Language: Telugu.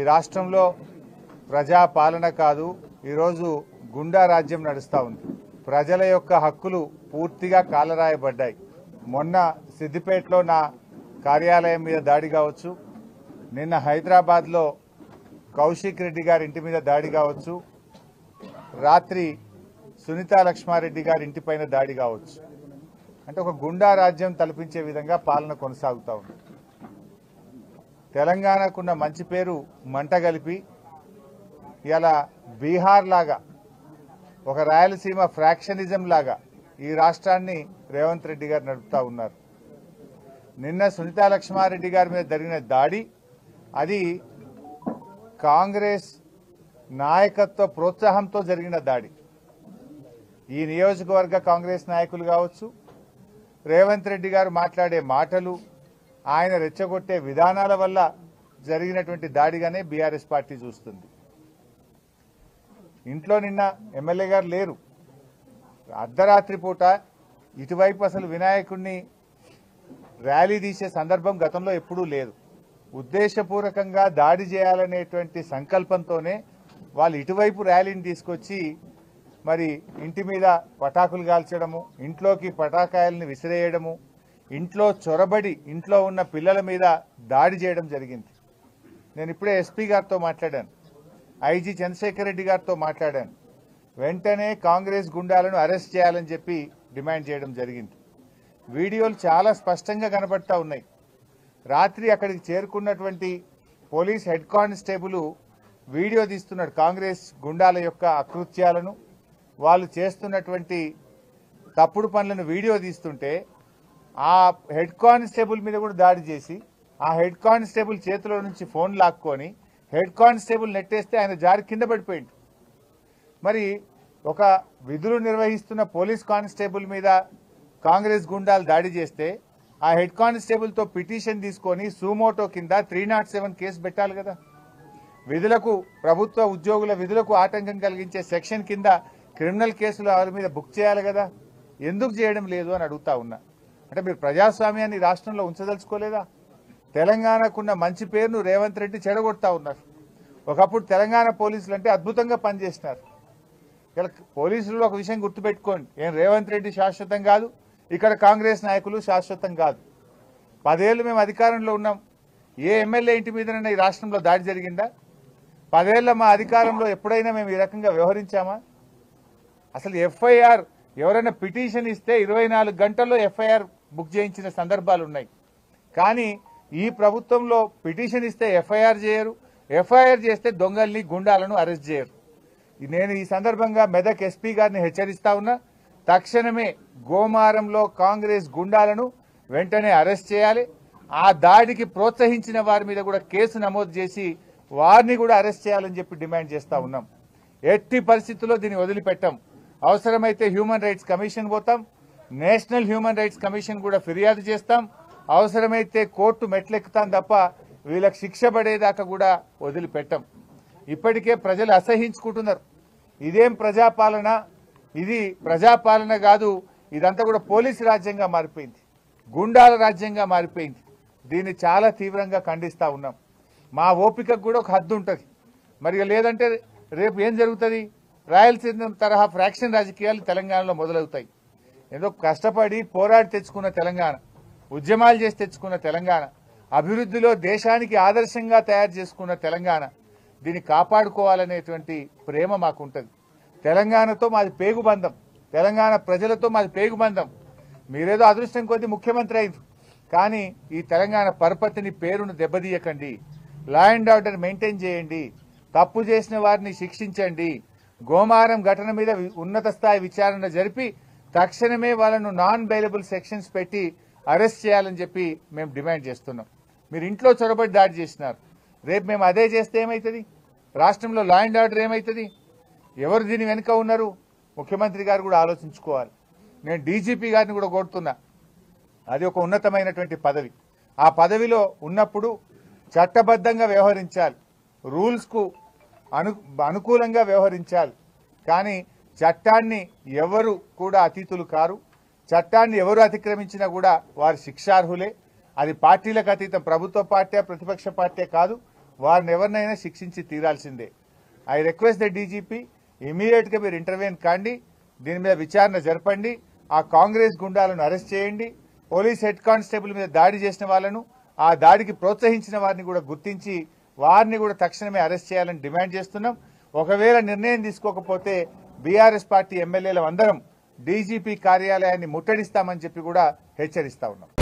రాష్ట్రంలో ప్రజా పాలన కాదు, ఈరోజు గుండా రాజ్యం నడుస్తూ ఉంది. ప్రజల యొక్క హక్కులు పూర్తిగా కాలరాయబడ్డాయి. మొన్న సిద్దిపేటలో నా కార్యాలయం మీద దాడి కావచ్చు, నిన్న హైదరాబాద్లో కౌశిక్ రెడ్డి గారి ఇంటి మీద దాడి కావచ్చు, రాత్రి సునీతా లక్ష్మారెడ్డి గారి ఇంటిపైన దాడి కావచ్చు. అంటే ఒక గుండా రాజ్యం తలపించే విధంగా పాలన కొనసాగుతూ ఉంది. తెలంగాణకున్న మంచి పేరు మంటగలిపి ఇలా బీహార్ లాగా ఒక రాయలసీమ ఫ్రాక్షనిజం లాగా ఈ రాష్ట్రాన్ని రేవంత్ రెడ్డి గారు నడుపుతూ ఉన్నారు. నిన్న సునీతా లక్ష్మారెడ్డి గారి మీద జరిగిన దాడి అది కాంగ్రెస్ నాయకత్వ ప్రోత్సాహంతో జరిగిన దాడి. ఈ నియోజకవర్గ కాంగ్రెస్ నాయకులు కావచ్చు, రేవంత్ రెడ్డి గారు మాట్లాడే మాటలు, ఆయన రెచ్చగొట్టే విధానాల వల్ల జరిగినటువంటి దాడిగానే బీఆర్ఎస్ పార్టీ చూస్తుంది. ఇంట్లో నిన్న ఎమ్మెల్యే గారు లేరు. అర్ధరాత్రి పూట ఇటువైపు అసలు వినాయకుడిని ర్యాలీ తీసే సందర్భం గతంలో ఎప్పుడూ లేదు. ఉద్దేశపూర్వకంగా దాడి చేయాలనేటువంటి సంకల్పంతోనే వాళ్ళు ఇటువైపు ర్యాలీని తీసుకొచ్చి మరి ఇంటి మీద పటాకులు కాల్చడము, ఇంట్లోకి పటాకాయల్ని విసిరేయడము, ఇంట్లో చొరబడి ఇంట్లో ఉన్న పిల్లల మీద దాడి చేయడం జరిగింది. నేను ఇప్పుడే ఎస్పీ గారితో మాట్లాడాను, ఐజీ చంద్రశేఖర్ రెడ్డి గారితో మాట్లాడాను. వెంటనే కాంగ్రెస్ గుండాలను అరెస్ట్ చేయాలని చెప్పి డిమాండ్ చేయడం జరిగింది. వీడియోలు చాలా స్పష్టంగా కనబడతా ఉన్నాయి. రాత్రి అక్కడికి చేరుకున్నటువంటి పోలీస్ హెడ్ కానిస్టేబుల్ వీడియో తీస్తున్నాడు కాంగ్రెస్ గుండాల యొక్క అకృత్యాలను, వాళ్ళు చేస్తున్నటువంటి తప్పుడు పనులను వీడియో తీస్తుంటే ఆ హెడ్ కానిస్టేబుల్ మీద కూడా దాడి చేసి ఆ హెడ్ కానిస్టేబుల్ చేతిలో నుంచి ఫోన్ లాక్కొని హెడ్ కానిస్టేబుల్ నెట్టేస్తే ఆయన జారి కింద పడిపోయింది. మరి ఒక విధులు నిర్వహిస్తున్న పోలీస్ కానిస్టేబుల్ మీద కాంగ్రెస్ గుండాలు దాడి చేస్తే ఆ హెడ్ కానిస్టేబుల్తో పిటిషన్ తీసుకొని సూమోటో కింద 307 కేసు పెట్టాలి కదా. విధులకు, ప్రభుత్వ ఉద్యోగుల విధులకు ఆటంకం కలిగించే సెక్షన్ కింద క్రిమినల్ కేసులు వాళ్ళ మీద బుక్ చేయాలి కదా. ఎందుకు చేయడం లేదు అని అడుగుతా ఉన్నా. అంటే మీరు ప్రజాస్వామ్యాన్ని రాష్ట్రంలో ఉంచదలుచుకోలేదా? తెలంగాణకున్న మంచి పేరును రేవంత్ రెడ్డి చెడగొడతా ఉన్నారు. ఒకప్పుడు తెలంగాణ పోలీసులు అంటే అద్భుతంగా పనిచేస్తున్నారు. ఇలా పోలీసులు ఒక విషయం గుర్తుపెట్టుకోండి, ఏం రేవంత్ రెడ్డి శాశ్వతం కాదు, ఇక్కడ కాంగ్రెస్ నాయకులు శాశ్వతం కాదు. 10 ఏళ్ళు మేము అధికారంలో ఉన్నాం. ఏ ఎమ్మెల్యే ఇంటి మీదనైనా ఈ రాష్ట్రంలో దాడి జరిగిందా? 10 ఏళ్ల మా అధికారంలో ఎప్పుడైనా మేము ఈ రకంగా వ్యవహరించామా? అసలు ఎఫ్ఐఆర్ ఎవరైనా పిటిషన్ ఇస్తే 24 గంటల్లో ఎఫ్ఐఆర్ బుక్ చేయించిన సందర్భాలు ఉన్నాయి. కానీ ఈ ప్రభుత్వంలో పిటిషన్ ఇస్తే ఎఫ్ఐఆర్ చేయరు, ఎఫ్ఐఆర్ చేస్తే దొంగల్ని గుండాలను అరెస్ట్ చేయరు. నేను ఈ సందర్భంగా మెదక్ ఎస్పీ గారిని హెచ్చరిస్తా ఉన్నా, తక్షణమే గోమారంలో కాంగ్రెస్ గుండాలను వెంటనే అరెస్ట్ చేయాలి. ఆ దాడికి ప్రోత్సహించిన వారి మీద కూడా కేసు నమోదు చేసి వారిని కూడా అరెస్ట్ చేయాలని చెప్పి డిమాండ్ చేస్తా ఉన్నాం. ఎట్టి పరిస్థితుల్లో దీన్ని వదిలిపెట్టాం. అవసరమైతే హ్యూమన్ రైట్స్ కమిషన్ పోతాం, నేషనల్ హ్యూమన్ రైట్స్ కమిషన్ కూడా ఫిర్యాదు చేస్తాం, అవసరమైతే కోర్టు మెట్లెక్కుతాం తప్ప వీళ్ళకి శిక్ష పడేదాకా కూడా వదిలిపెట్టాం. ఇప్పటికే ప్రజలు అసహించుకుంటున్నారు. ఇదేం ప్రజాపాలన, ఇది ప్రజాపాలన కాదు, ఇదంతా కూడా పోలీసు రాజ్యంగా మారిపోయింది, గుండాల రాజ్యంగా మారిపోయింది. దీన్ని చాలా తీవ్రంగా ఖండిస్తా ఉన్నాం. మా ఓపికకు కూడా ఒక హద్దు ఉంటుంది. మరి లేదంటే రేపు ఏం జరుగుతుంది? రాయలసీమ తరహా ఫ్రాక్షన్ రాజకీయాలు తెలంగాణలో మొదలవుతాయి. ఏదో కష్టపడి పోరాడి తెచ్చుకున్న తెలంగాణ, ఉద్యమాలు చేసి తెచ్చుకున్న తెలంగాణ, అభివృద్ధిలో దేశానికి ఆదర్శంగా తయారు చేసుకున్న తెలంగాణ, దీన్ని కాపాడుకోవాలనేటువంటి ప్రేమ మాకుంటుంది. తెలంగాణతో మాది పేగుబంధం, తెలంగాణ ప్రజలతో మాది పేగుబంధం. మీరేదో అదృష్టం కొద్దీ ముఖ్యమంత్రి అయింది, కానీ ఈ తెలంగాణ పరపతిని, పేరును దెబ్బతీయకండి. లా అండ్ ఆర్డర్ మెయింటైన్ చేయండి, తప్పు చేసిన వారిని శిక్షించండి. గోమారం ఘటన మీద ఉన్నత స్థాయి విచారణ జరిపి తక్షణమే వాళ్ళను నాన్ బెయిలబుల్ సెక్షన్స్ పెట్టి అరెస్ట్ చేయాలని చెప్పి మేము డిమాండ్ చేస్తున్నాం. మీరు ఇంట్లో చొరబడి దాడి చేసినారు, రేపు మేము అదే చేస్తే ఏమవుతుంది? రాష్ట్రంలో లా అండ్ ఆర్డర్ ఏమవుతుంది? ఎవరు దీని వెనుక ఉన్నారు? ముఖ్యమంత్రి గారు కూడా ఆలోచించుకోవాలి. నేను డీజీపీ గారిని కూడా కోరుతున్నా, అది ఒక ఉన్నతమైనటువంటి పదవి. ఆ పదవిలో ఉన్నప్పుడు చట్టబద్ధంగా వ్యవహరించాలి, రూల్స్కు అనుకూలంగా వ్యవహరించాలి. కానీ చట్టాన్ని ఎవరు కూడా అతీతులు కారు. చట్టాన్ని ఎవరు అతిక్రమించినా కూడా వారు శిక్షార్హులే. అది పార్టీలకు అతీతం, ప్రభుత్వ పార్టీ ప్రతిపక్ష పార్టీ కాదు, వారిని ఎవరినైనా శిక్షించి తీరాల్సిందే. I request the DGP immediate గా మీరు ఇంటర్వ్యూన్ కాండి, దీని మీద విచారణ జరపండి, ఆ కాంగ్రెస్ గుండాలను అరెస్ట్ చేయండి, పోలీస్ హెడ్ కానిస్టేబుల్ మీద దాడి చేసిన వాళ్ళను, ఆ దాడికి ప్రోత్సహించిన వారిని కూడా గుర్తించి వారిని కూడా తక్షణమే అరెస్ట్ చేయాలని డిమాండ్ చేస్తున్నాం. ఒకవేళ నిర్ణయం తీసుకోకపోతే బీఆర్ఎస్ పార్టీ ఎమ్మెల్యేలు అందరం డీజీపీ కార్యాలయాన్ని ముట్టడిస్తామని చెప్పి కూడా హెచ్చరిస్తా ఉన్నాం.